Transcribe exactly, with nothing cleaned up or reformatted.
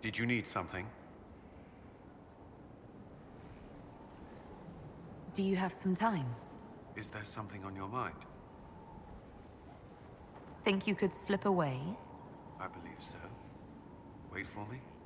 Did you need something? Do you have some time? Is there something on your mind? Think you could slip away? I believe so. Wait for me.